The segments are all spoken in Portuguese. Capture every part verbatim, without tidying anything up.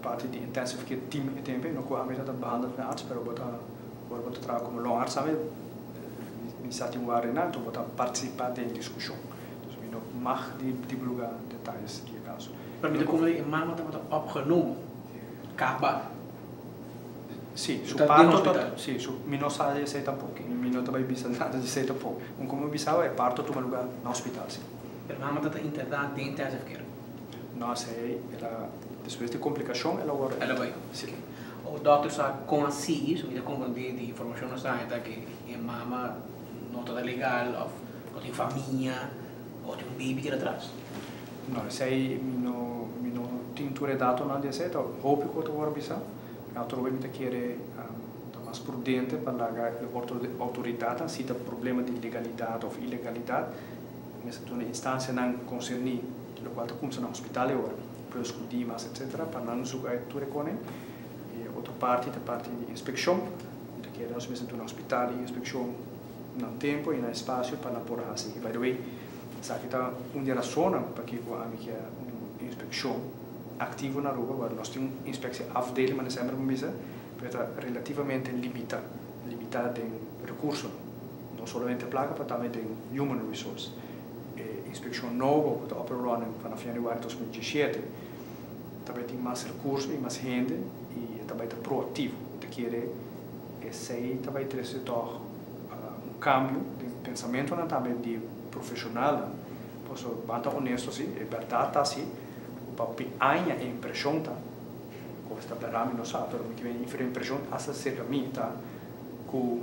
parte de intensive care team e tempo, não com a mesa da behandeld met arts, pero bota agora bota trabalhar como long arts, sabe? Me sati um arena, então bota participar da discussão. Dus we nog mag die divulgar detalhes die caso. Para mim, como é mama tá opgenomen, acaba. Sim, su Tá parto dentro do tot, hospital. sì, su mi non sa di sei tampoco, mi non também bisa nada de sei tampoco. Um como bisava é parto tu lugar no hospital, sim. Pero mama tá internada de intensive care. Nós é ela depois de complicação ela agora. Ela vai. Sim. O doutor sabe com assim isso, me dá como de de informação na site que a mama não está legal ou ou tem família ou tem um bebê que atrás. Não, sei mi no mi no tinture dato na de sei, então hope que tu agora bisa. Naturalmente querer um, mais prudente para a autoridade se tem problema de legalidade ou ilegalidade, mas uma instância não concernir, o qual está começando no hospital agora, para escutar mais etcétera, para não julgar tudo com ele. E outra parte, a parte de inspeção, que quer nós mesmos no hospital e inspeção no tempo e no espaço para não por assim. By the way, sabe que está uma razão para que o amigo que é uma inspeção ativo na rua, agora nós temos uma inspeção afdeling, mas sempre uma mesa, para relativamente limita, limitada em recursos, não somente placa, mas também em human resource. A inspeção nova, que está operando para janeiro de dois mil e dezessete, também tem mais recursos e mais gente e também está proativo. Então, quer esse também tem se tornar um câmbio de pensamento, também de profissional, posso bater honesto sim, é verdade assim. Papi ainda impressão tá, como está para mim não sabe, mas que vem diferente impressão essa cerca mim tá, que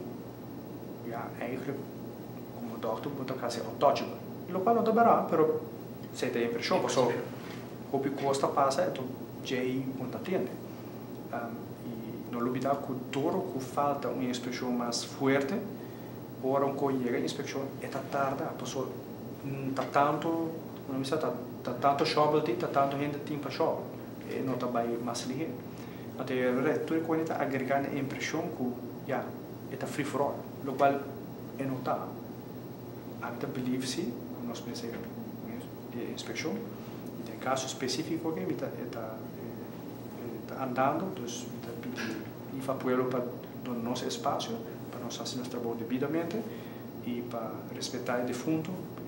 já eigenlijk como doutor botar quase untouchable. E o qual não dá para, pero se tem impressão, posso o que custa passa, então já não atende. E não olvidar que duro que falta uma inspeção mais forte, ora um chega a inspeção é tarde, posso tá tanto não me está tá tanto shovel tá tanto gente tem para shovel e não tá bem mais ligeiro até é tudo quando está agregando a impressão que já está free for all o qual é não tá até believe se nós pensamos em inspeção e tem caso específico que está está está andando então está pedindo e fa puelo para do nosso espaço para nós fazer nosso trabalho devidamente e para respeitar o defunto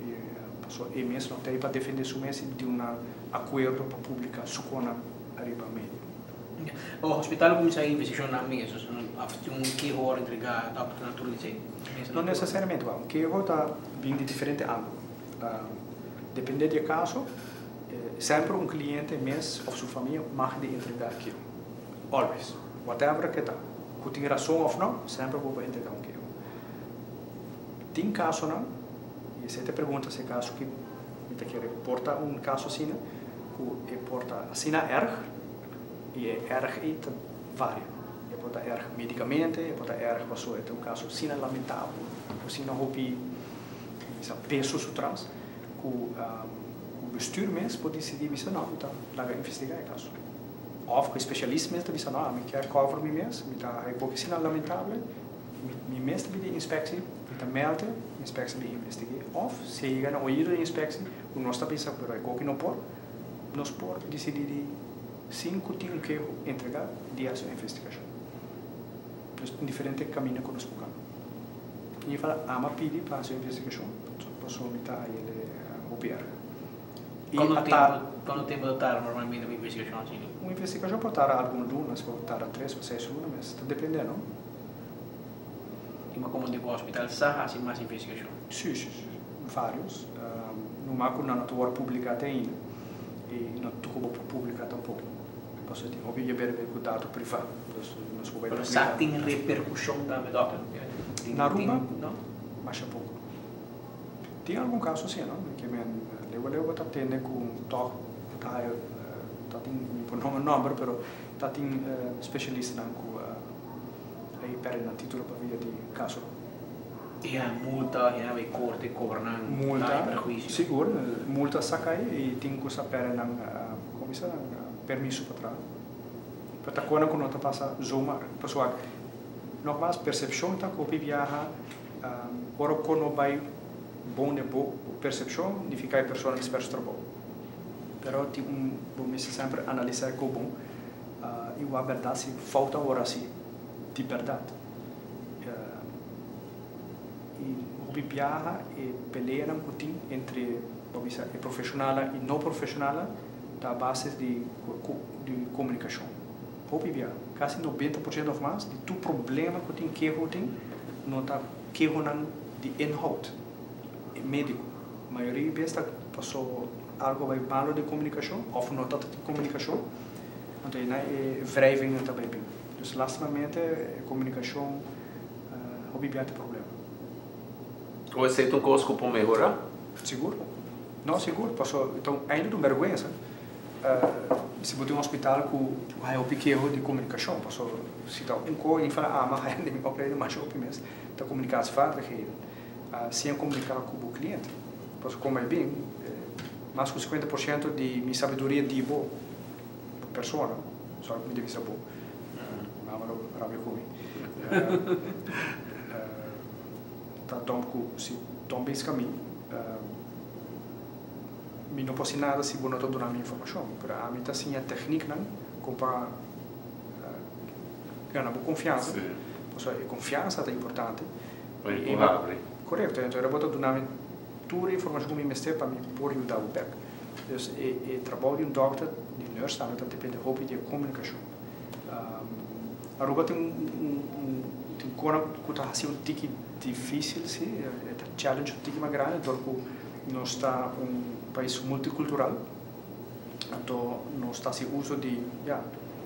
e mesmo até para defender su mesmo de um acordo para publicar su cona arriba meio. O hospital começa a investigar na mesa, um que hora entregar a naturalidade. Não necessariamente, um que está vindo de diferente ângulo. Depende do caso, sempre um cliente mesmo ou sua família mag de entregar aquilo. Always, whatever que está. Que tem razão ou não, sempre vou entregar um quilo. Tem caso não? E se te pergunta se caso que você quer portar um caso assim, que porta assim erg e erg é vários. E porta erg medicamente, e porta erg passou é um caso assim lamentável, assim não houve essa peso trans, que o bestuur mesmo pode decidir isso não, então lá investigar o caso. Ou que o especialista mesmo diz não, me quer cover me mesmo, me dá é pouco assim lamentável, me mesmo de inspeção, me melde inspectie die investigeren. Of se je gaat naar de inspectie, hoe nós está pensando, pero é que não pode, nós pode decidir cinco tem que entregar de essa investigação. Então, um diferente caminho que nós buscamos. E fala, ama pedir para essa investigação, posso imitar ele o P R. Quanto tempo, quanto tempo estar normalmente uma investigação assim? Uma investigação pode estar algumas lunas, pode estar a três ou seis lunas, mas está dependendo. Mas como digo, o hospital está assim mais investigação? Sim, sim, sim. Vários. Um, no marco não estou publicado ainda. E não estou publicado tampouco. Posso ter ouvido e ver com dado privado. Mas já tem repercussão também, doutor? Na Aruba, não. Mas é pouco. Tem algum caso assim, não? Que me leu leu está tendo com toque, está está tem por nome número, pero está tem especialista não com aí per na título para via de caso. E a multa, e a corte cobram multa, prejuízo. Seguro, multa saca e tem que saber na como isso permisso para trás. Para quando quando está passa zoma, pessoal, não mais percepção tá que viaja, ora quando vai bom de boa percepção, significa que a pessoa experta trabalho. Pero tem um, vamos sempre analisar como bom uh, e a verdade se falta agora assim de verdade. Uh, e hobby viaja e pelea um pouquinho entre o profissional e não profissional da base de, de comunicação. Hobby viaja, quase noventa por cento ou mais de tu problema que tem que tem não está que de inhoud médico. A maioria vezes passou algo vai malo de comunicação ou não está de comunicação, então é wrijving também bem. Então, lastimamente, a comunicação uh, hobby viaja tem problema. Ou aceita um curso para melhorar? Seguro. Não, seguro. Passou, então, ainda não vergonha. Uh, se você tem um hospital com é o pequeno de comunicação, passou se dá um coisa e fala ah mas ainda me opera mais o mesmo, tá comunicar fácil que sem comunicar com o cliente, passou como é bem, mais de cinquenta por cento de minha sabedoria de boa pessoa, só que me deve ser boa, mas não rabi comigo, tá então se tão bem esse caminho. Eu não posso nada se eu não estou dando a minha informação. Para mim, assim, a técnica, como para ganhar confiança. A confiança é importante. Para empurrar. Correto. Então, eu vou dar toda a informação que me mestre para me pôr ajudar o back. Então, o trabalho de um doctor, de nurse, também depende de de comunicação. A Aruba tem um tem coisa que está assim um tique difícil, sim, é um challenge um tique mais grande, porque nós está um país multicultural, então nós está se uso de yeah,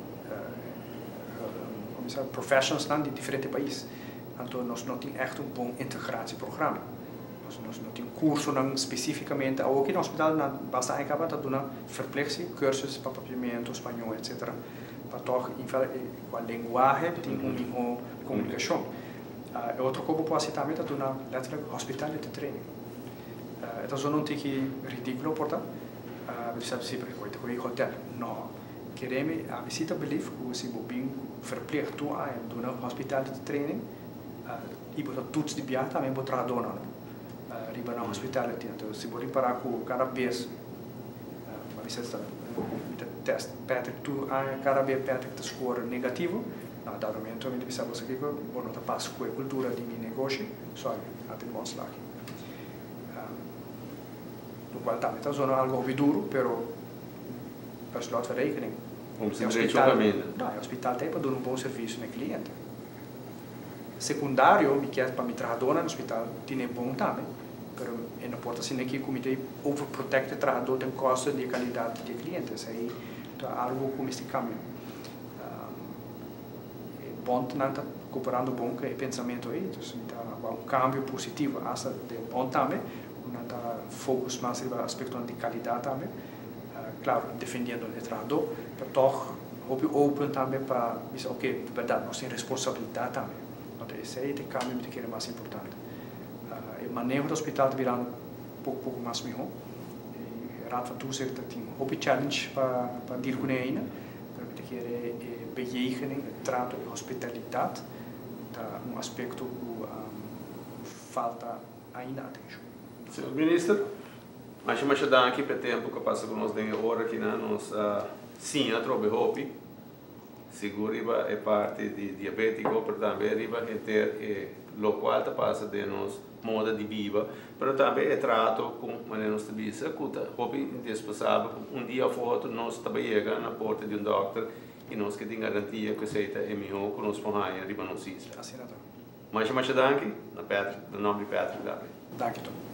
uh, uh, professionals de diferentes países, então nós não temos echt um bom integratieprogramma, nós, nós não temos curso não, especificamente, ou aqui no hospital na basta acabar de dar verpleeging, cursus para papiamento, espanhol, etcétera, para toch com a linguagem tem uma melhor comunicação. Uh, outro coisa que pode ser também é dar letterlijk hospitality training. Uh, então, eu não tenho que ridículo, portanto, uh, você sabe sempre que eu vou hotel. Não, queremos a visita belief que você vai bem verpleegd toe aan doen een hospitality training. Uh, e botar toets de viagem também vou trazer dona, uh, riba na hospitality. Então, se você parar com cada vez, uma visita test, Patrick, tu a cada vez Patrick te score negativo. Na dado momento, eu me disse você que eu vou notar passo com a cultura de meu negócio, só até bom slag. No qual também está zona algo duro, pero para slot de rekening. Om se hospital, não, o hospital tem para dar um bom serviço no cliente. Secundário, me quer para me trabalhar no hospital, tem bom também, pero não pode ser que o comitê overprotect o trabalhador tem custo de qualidade de cliente, isso aí é algo como este caminho. Bom, não está cooperando bom com o pensamento aí, então está um câmbio positivo, essa de bom também, não está foco mais no aspecto de qualidade também, claro, defendendo o trabalhador, mas toch open também para dizer, ok, verdade, nós temos responsabilidade também, então esse aí é o câmbio que é mais importante. O manejo do hospital está virando um pouco, pouco mais melhor, e a Raad van Toezicht tem um challenge para para deal com ele, para que é bejegening, trato e hospitalidade, tá um aspecto que um, falta ainda atenção. Senhor Ministro, mas mais aqui para tempo que passa com nós de hora aqui na nós sim a trobe hopi, seguro riba é parte de diabético, pero também riba é ter é local tá passa de nós moda de vida, pero também é trato com maneira nós tabisa, cuta hopi indispensável, um dia foto nós também chega na porta de um doctor e nós que tem garantia que aceita é melhor que nós ponhamos riba não se. Assinado. Mas mais danke, na Patrick, no nome de Patrick, Danke.